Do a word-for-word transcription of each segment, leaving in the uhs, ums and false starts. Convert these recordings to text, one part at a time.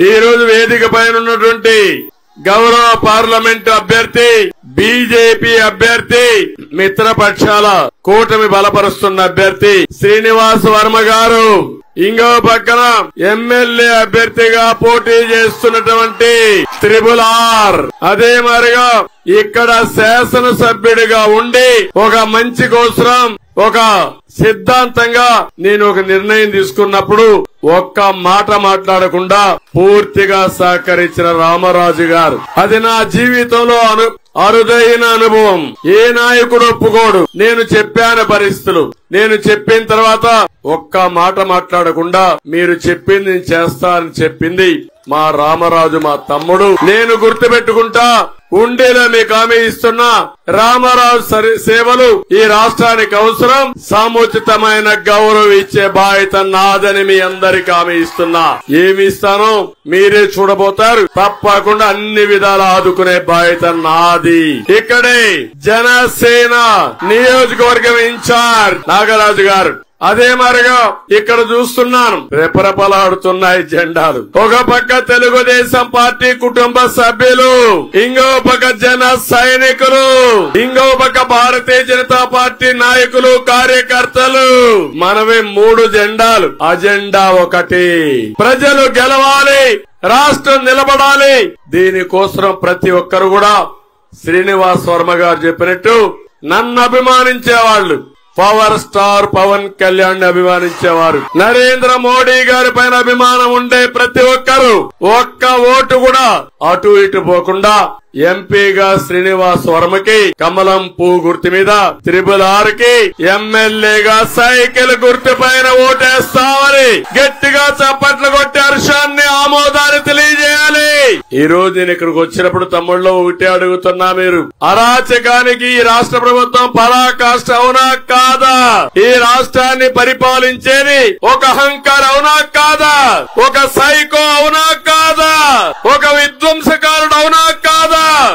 ఈ రోజు వేదిక పైన ఉన్నటువంటి గౌరవ పార్లమెంటు అభ్యర్థి, బీజేపీ అభ్యర్థి, మిత్రపక్షాల కూటమి బలపరుస్తున్న అభ్యర్థి శ్రీనివాస్ వర్మ గారు, ఇంకో పక్కన ఎమ్మెల్యే అభ్యర్థిగా పోటీ చేస్తున్నటువంటి త్రిబుల్ ఆర్, అదే మరిగా ఇక్కడ శాసనసభ్యుడిగా ఉండి ఒక మంచి కోసం ఒక సిద్ధాంతంగా నేను ఒక నిర్ణయం తీసుకున్నప్పుడు ఒక్క మాట మాట్లాడకుండా పూర్తిగా సహకరించిన రామరాజు గారు. అది నా జీవితంలో అను అరుదైన అనుభవం. ఏ నాయకుడు ఒప్పుకోడు. నేను చెప్పాను పరిస్థితులు, నేను చెప్పిన తర్వాత ఒక్క మాట మాట్లాడకుండా మీరు చెప్పింది నేను చేస్తా అని చెప్పింది మా రామరాజు, మా తమ్ముడు. నేను గుర్తుపెట్టుకుంటా. ఉండేలా మీకు హామీ ఇస్తున్నా, రామరాజు సేవలు ఈ రాష్ట్రానికి అవసరం. సముచితమైన గౌరవం ఇచ్చే బాధ్యత నాదని మీ అందరికి హామీ ఇస్తున్నా. ఏమి ఇస్తానో మీరే చూడబోతారు. తప్పకుండా అన్ని విధాలా ఆదుకునే బాధ్యత నాది. ఇక్కడే జనసేన నియోజకవర్గం ఇన్ఛార్జ్ నాగరాజు గారు. అదే మరిగా ఇక్కడ చూస్తున్నాను రెపరెపలాడుతున్నాయి జెండాలు. ఒక పక్క తెలుగుదేశం పార్టీ కుటుంబ సభ్యులు, ఇంకో పక్క జన సైనికులు, ఇంకో పక్క భారతీయ జనతా పార్టీ నాయకులు, కార్యకర్తలు. మనమే మూడు జెండాలు. అజెండా ఒకటి, ప్రజలు గెలవాలి, రాష్ట్రం నిలబడాలి. దీనికోసం ప్రతి ఒక్కరు కూడా శ్రీనివాస్ వర్మ గారు చెప్పినట్టు నన్ను అభిమానించేవాళ్లు, పవర్ స్టార్ పవన్ కళ్యాణ్ అభిమానించేవారు, నరేంద్ర మోడీ గారి పైన అభిమానం ఉండే ప్రతి ఒక్కరు ఒక్క ఓటు కూడా అటు ఇటు పోకుండా ఎంపీగా శ్రీనివాస్ వర్మకి కమలం పువ్వు గుర్తు మీద, త్రిబుల్ ఆర్ కి ఎమ్మెల్యేగా సైకిల్ గుర్తు పైన ఓటేస్తామని గట్టిగా చప్పట్లు కొట్టి హర్షాన్ని, ఆమోదాన్ని తెలియజేయాలి. ఈ రోజు నేను ఇక్కడికి వచ్చినప్పుడు తమ్ముళ్ళు ఒకటే అడుగుతున్నా, మీరు అరాచకానికి ఈ రాష్ట్ర ప్రభుత్వం పరాకాష్ట అవునా కాదా? ఈ రాష్ట్రాన్ని పరిపాలించేది ఒక అహంకారం అవునా కాదా? ఒక సైకో అవునా కాదా? ఒక విధ్వంసకారుడు అవునా కాదా?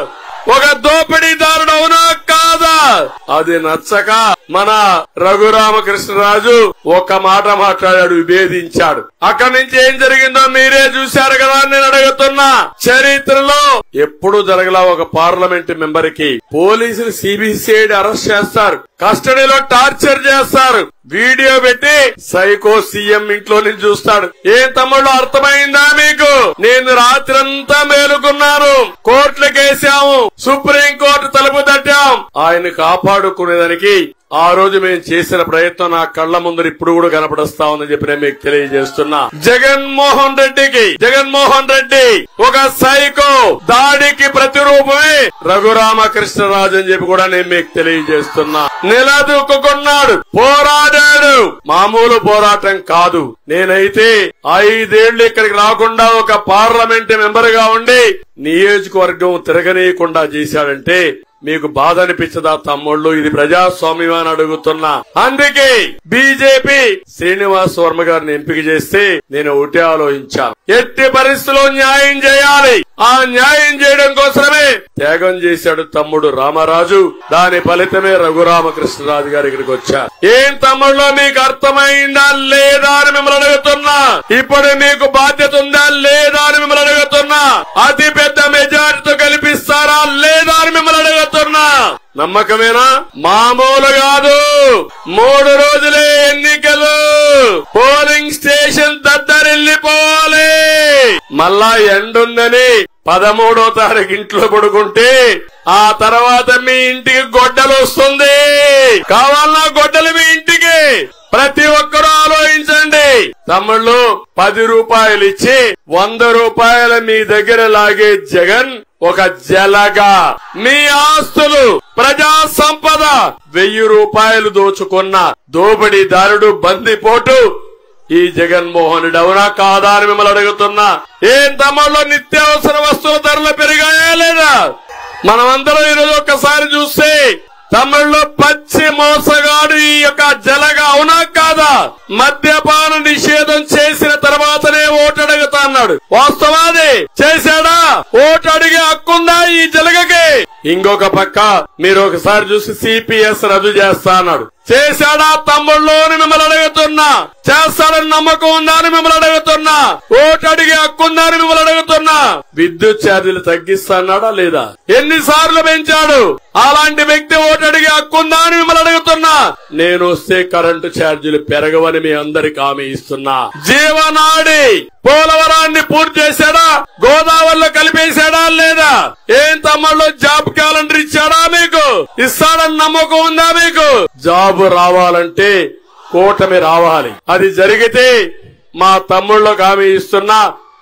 ఒక దోపిడీదారుడు అవునా కాదా? అది నచ్చక మన రఘురామకృష్ణరాజు ఒక మాట మాట్లాడాడు, విభేదించాడు. అక్కడి నుంచి ఏం జరిగిందో మీరే చూశారు కదా. నేను అడుగుతున్నా, చరిత్రలో ఎప్పుడు జరగలా ఒక పార్లమెంట్ మెంబర్ కి పోలీసులు సిబిసిఐడి అరెస్ట్ చేస్తారు, కస్టడీలో టార్చర్ చేస్తారు, వీడియో పెట్టి సైకో సీఎం ఇంట్లో నుంచి చూస్తాడు. ఏం తమ్ముళ్ళు అర్థమైందా మీకు? నేను రాత్రంతా మేలుకున్నాను, కోర్టులకేసాము, సుప్రీంకోర్టు తలుపు తట్టాం. ఆయన కాపాడుకునేదానికి ఆ రోజు మేము చేసిన ప్రయత్నం నా కళ్ల ముందు ఇప్పుడు కూడా కనపడస్తా ఉందని చెప్పి నేను మీకు తెలియజేస్తున్నా. జగన్మోహన్ రెడ్డికి జగన్మోహన్ రెడ్డి ఒక సైకో, దాడికి ప్రతిరూపమే రఘురామకృష్ణరాజు అని చెప్పి కూడా నేను మీకు తెలియజేస్తున్నా. నిలదొక్కున్నాడు, పోరాడాడు. మామూలు పోరాటం కాదు. నేనైతే ఐదేళ్లు ఇక్కడికి రాకుండా ఒక పార్లమెంట్ మెంబర్ గా ఉండి నియోజకవర్గం తిరగనీయకుండా చేశాడంటే మీకు బాధ అనిపించదా తమ్ముళ్ళు? ఇది ప్రజాస్వామ్యం అని అడుగుతున్నా. అందుకే బీజేపీ శ్రీనివాస్ వర్మ గారిని ఎంపిక చేస్తే నేను ఒకటే ఆలోచించాను, ఎట్టి పరిస్థితుల్లో న్యాయం చేయాలి. ఆ న్యాయం చేయడం కోసమే త్యాగం చేశాడు తమ్ముడు రామరాజు. దాని ఫలితమే రఘురామకృష్ణరాజు గారు ఇక్కడికి వచ్చారు. ఏం తమ్ముళ్ళు మీకు అర్థమైందా లేదా అని మిమ్మల్ని అడుగుతున్నా. ఇప్పుడు మీకు బాధ్యత ఉందా లేదా అని మిమ్మల్ని అడుగుతున్నా. అతి పెద్ద మెజారిటీతో కల్పిస్తారా లేదా అని మిమ్మల్ని అడుగుతున్నా. నమ్మకమేనా? మామూలు కాదు. మూడు రోజులే ఎన్నికలు, పోలింగ్ స్టేషన్ దద్దరిల్లిపోవాలి. మళ్ళా ఎండుందని పదమూడో తారీఖు ఇంట్లో పడుకుంటే ఆ తర్వాత మీ ఇంటికి గొడ్డలు వస్తుంది. కావాలన్నా గొడ్డలు మీ ఇంటికి. ప్రతి ఒక్కరూ ఆలోచించండి తమ్ముళ్ళు. పది రూపాయలు ఇచ్చి వంద రూపాయలు మీ దగ్గర లాగే జగన్ ఒక జలగా మీ ఆస్తులు, ప్రజా సంపద వెయ్యి రూపాయలు దోచుకున్న దోపిడీదారుడు, బందిపోటు ఈ జగన్మోహనుడు అవునా కాదా అని మిమ్మల్ని అడుగుతున్నా. ఏం తమ్ముళ్ళు నిత్యావసర వస్తువుల ధరలు పెరిగాయా లేదా? మనమందరం ఈరోజు ఒక్కసారి చూస్తే తమిళలో పచ్చి మోసగాడు ఈ యొక్క జలగా అవునా కాదా? మద్యపాన నిషేధం చేసిన తర్వాతనే ఓటు అడుగుతా అన్నాడు. వాస్తవాది చేశాడా? ఓటు అడిగే హక్కుందా ఈ జలగకి? ఇంకొక పక్క మీరు ఒకసారి చూసి సిపిఎస్ రద్దు చేస్తా అన్నాడు. చేశాడా తమ్ముళ్ళు అని మిమ్మల్ని అడుగుతున్నా. చేస్తాడని నమ్మకం ఉందా అని మిమ్మల్ని అడుగుతున్నా. ఓటు అడిగే హక్కుందా అని మిమ్మల్ని అడుగుతున్నా. విద్యుత్ ఛార్జీలు తగ్గిస్తాడా లేదా? ఎన్నిసార్లు పెంచాడు? అలాంటి వ్యక్తి ఓటు అడిగే హక్కుందా అని మిమ్మల్ని అడుగుతున్నా. నేను వస్తే కరెంటు ఛార్జీలు పెరగవని మీ అందరికి హామీ ఇస్తున్నా. జీవనాడి పోలవరాన్ని పూర్తి చేశాడా? గోదావరిలో కలిపేశాడా లేదా? ఏం తమ్ముళ్ళు జాబ్ క్యాలెండర్ ఇచ్చాడా మీకు? ఇస్తాడని నమ్మకం ఉందా మీకు? జాబ్ రావాలంటే కూటమి రావాలి. అది జరిగితే మా తమ్ముళ్ళకు హామీ ఇస్తున్నా,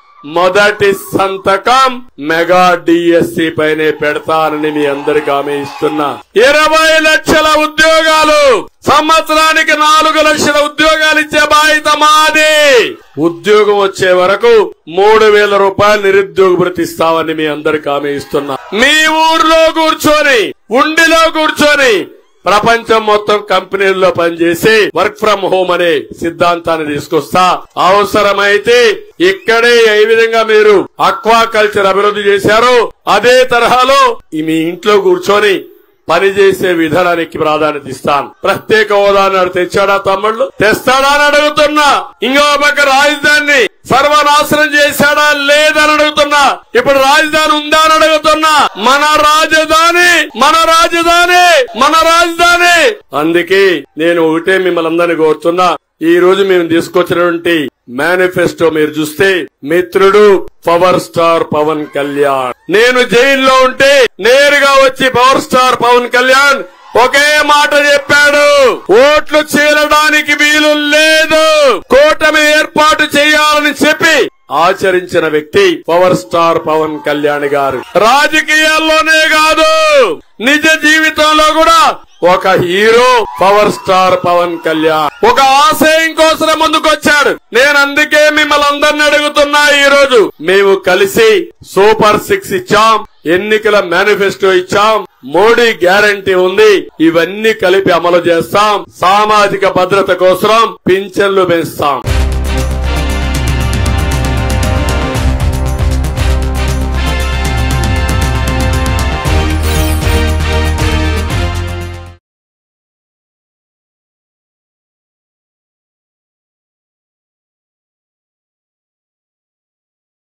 మొదటి సంతకం మెగా డిఎస్సి పైనే పెడతానని మీ అందరికి హామీ ఇస్తున్నా. ఇరవై లక్షల ఉద్యోగాలు, సంవత్సరానికి నాలుగు లక్షల ఉద్యోగాలు ఇచ్చే బాధ్యత మాది. ఉద్యోగం వచ్చే వరకు మూడు వేల రూపాయలు నిరుద్యోగ భృతి ఇస్తామని మీ అందరికి హామీ ఇస్తున్నా. మీ ఊర్లో కూర్చొని, ఉండిలో కూర్చొని ప్రపంచం మొత్తం కంపెనీల్లో పనిచేసి వర్క్ ఫ్రం హోమ్ అనే సిద్ధాంతాన్ని తీసుకొస్తా. అవసరమైతే ఇక్కడే ఏ విధంగా మీరు అక్వాకల్చర్ అభివృద్ధి చేశారో అదే తరహాలో మీ ఇంట్లో కూర్చొని పనిచేసే విధానానికి ప్రాధాన్యత ఇస్తాను. ప్రత్యేక హోదాను తెచ్చాడా తమ్ముళ్ళు? తెస్తాడా అని అడుగుతున్నా. ఇంకో పక్క రాజధానిని సర్వనాశనం చేశాడా లేదని అడుగుతున్నా. ఇప్పుడు రాజధాని ఉందా అని అడుగుతున్నా. మన రాజధాని మన రాజధాని మన రాజధాని అందుకే నేను ఒకటే మిమ్మల్ని అందరినీ కోరుతున్నా. ఈ రోజు మేము తీసుకొచ్చినటువంటి మేనిఫెస్టో మీరు చూస్తే, మిత్రుడు పవర్ స్టార్ పవన్ కళ్యాణ్, నేను జైల్లో ఉంటే నేరుగా వచ్చి పవర్ స్టార్ పవన్ కళ్యాణ్ ఒకే మాట చెప్పాడు, ఓట్లు చీలడానికి వీలు లేదు, కూటమి ఏర్పాటు చేయాలని చెప్పి ఆచరించిన వ్యక్తి పవర్ స్టార్ పవన్ కళ్యాణ్ గారు. రాజకీయాల్లోనే కాదు, నిజ జీవితంలో కూడా ఒక hero power star Pavan Kalyan. ఒక ఆశయం కోసం ముందుకొచ్చాడు. నేను అందుకే మిమ్మల్ని అందరినీ అడుగుతున్నా. ఈ రోజు మేము కలిసి సూపర్ సిక్స్ ఇచ్చాం, ఎన్నికల మేనిఫెస్టో ఇచ్చాం, మోడీ గ్యారంటీ ఉంది. ఇవన్నీ కలిపి అమలు చేస్తాం. సామాజిక భద్రత కోసం పింఛన్లు పెంచుతాం.